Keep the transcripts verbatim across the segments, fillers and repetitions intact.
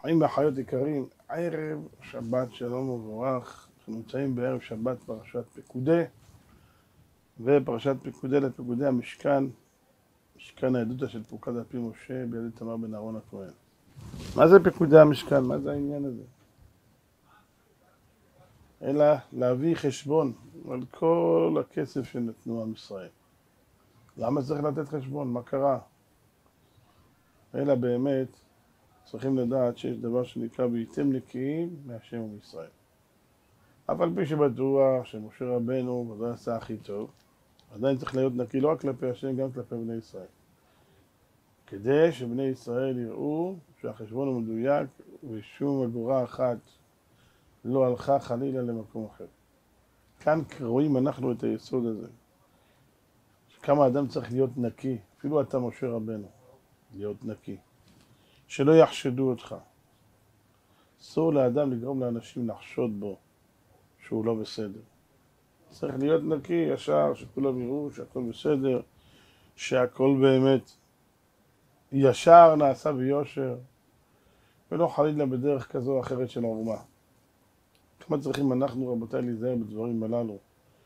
חיים והחיות יקרים, ערב שבת שלום וברך. אנחנו נמצאים בערב שבת פרשת פקודי, ופרשת פקודי לפקודי המשכן, משכן העדותא של פקד על פי משה בידי איתמר בן אהרון הכהן. מה זה פקודי המשכן? מה זה העניין הזה? אלא להביא חשבון על כל הכסף שנתנו עם ישראל. למה צריך לתת חשבון? מה קרה? אלא באמת צריכים לדעת שיש דבר שנקרא והייתם נקיים מהשם ומישראל. אף על פי שבטוח שמשה רבנו ודאי עשה הכי טוב, עדיין צריך להיות נקי לא רק כלפי השם, גם כלפי בני ישראל. כדי שבני ישראל יראו שהחשבון הוא מדויק ושום אגורה אחת לא הלכה חלילה למקום אחר. כאן רואים אנחנו את היסוד הזה. כמה אדם צריך להיות נקי, אפילו אתה משה רבנו, להיות נקי. שלא יחשדו אותך. אסור לאדם לגרום לאנשים לחשוד בו שהוא לא בסדר. צריך להיות נקי, ישר, שכולם יראו שהכל בסדר, שהכל באמת ישר נעשה ביושר, ולא חלילה בדרך כזו או אחרת של עורמה. כמה צריכים אנחנו רבותיי להיזהר בדברים הללו,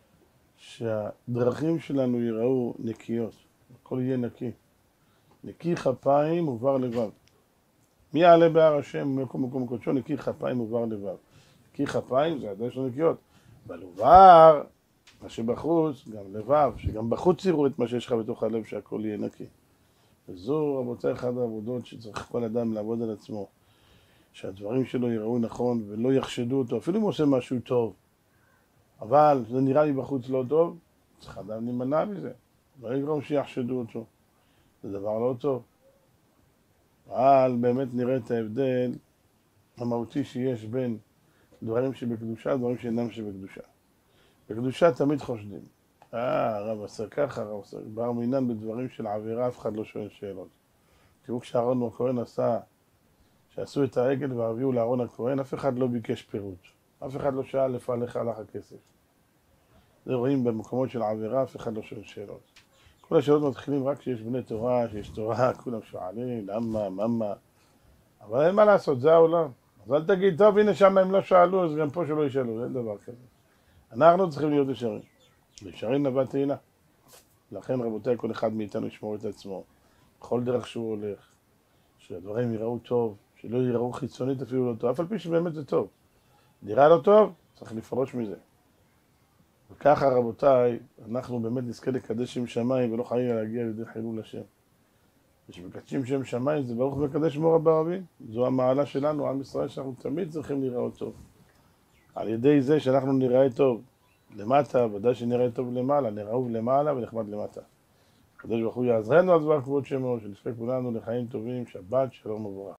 שהדרכים שלנו ייראו נקיות, הכל יהיה נקי. נקי כפיים ובר לבב. מי יעלה בהר השם מקום מקום קודשו? נקי כפיים ובר לבב. נקי כפיים זה הדרך של נקיות. אבל ובר, מה שבחוץ, גם לבב, שגם בחוץ יראו את מה שיש לך בתוך הלב, שהכל יהיה נקי. וזו רבותיי אחד העבודות שצריך כל אדם לעבוד על עצמו, שהדברים שלו יראו נכון ולא יחשדו אותו, אפילו אם הוא עושה משהו טוב. אבל זה נראה לי בחוץ לא טוב, צריך אדם להימנע מזה. לא יגרום שיחשדו אותו. זה דבר לא טוב. אבל באמת נראה את ההבדל המהותי שיש בין דברים שבקדושה ודברים שאינם שבקדושה. בקדושה תמיד חושדים. אה, הרב עשה ככה, הרב עשה... בר מינן בדברים של עבירה, אף אחד לא שואל שאלות. תראו כשאהרון הכהן עשה, שעשו את העגל והביאו לאהרון הכהן, אף אחד לא ביקש פירוט. אף אחד לא שאל איפה עליך הלך הכסף. זה רואים במקומות של עבירה, אף אחד לא שואל שאלות. כל השאלות מתחילים רק כשיש בני תורה, שיש תורה, כולם שואלים, למה, ממה. אבל אין מה לעשות, זה העולם. אז אל תגיד, טוב, הנה שם הם לא שאלו, אז גם פה שלא ישאלו, אין דבר כזה. אנחנו צריכים להיות ישרים. ישרים נבע תהילה. לכן רבותיי, כל אחד מאיתנו ישמור את עצמו. בכל דרך שהוא הולך, שהדברים יראו טוב, שלא יראו חיצונית אפילו לא טוב, אף על פי שבאמת זה טוב. נראה לא טוב, צריך לפרוש מזה. וככה רבותיי, אנחנו באמת נזכה לקדש שם שמיים ולא חלילה להגיע לידי חילול השם. ושמקדשים שם שמיים זה ברוך מקדש מורה ברבים. זו המעלה שלנו, עם ישראל, שאנחנו תמיד צריכים לראות טוב. על ידי זה שאנחנו נראה טוב למטה, ודאי שנראה טוב למעלה, נראו למעלה ונחמד למטה. הקדוש ברוך הוא יעזרנו על דבר כבוד שמו, שנזכה כולנו לחיים טובים, שבת שלום וברך.